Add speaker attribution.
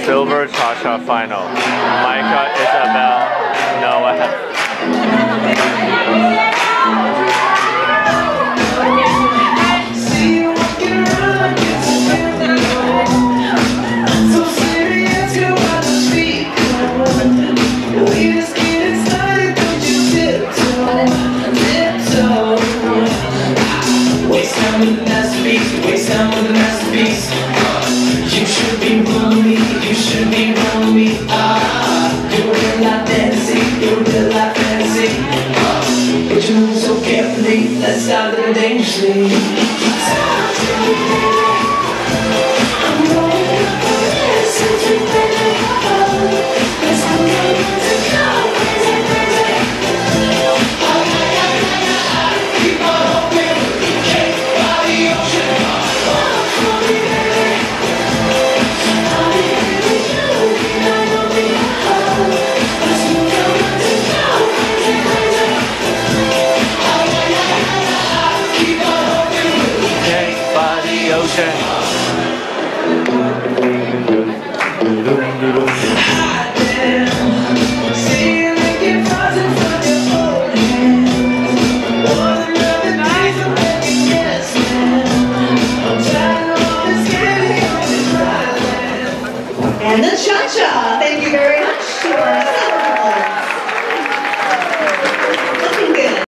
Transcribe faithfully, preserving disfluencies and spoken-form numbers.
Speaker 1: Silver Cha-Cha Final. Micah, Isabel, Noah.
Speaker 2: Waste time with the masterpiece, waste time with the masterpiece. You should be wrong me, you should be wrong me. Ah, you're a real life fantasy, you're a real life fantasy. But you move so carefully, let's start living dangerously. I'm rolling up for this, something better. Let's go, let's go, crazy, crazy. Keep on hoping, cake by the ocean.
Speaker 3: And the cha-cha. Thank you very much.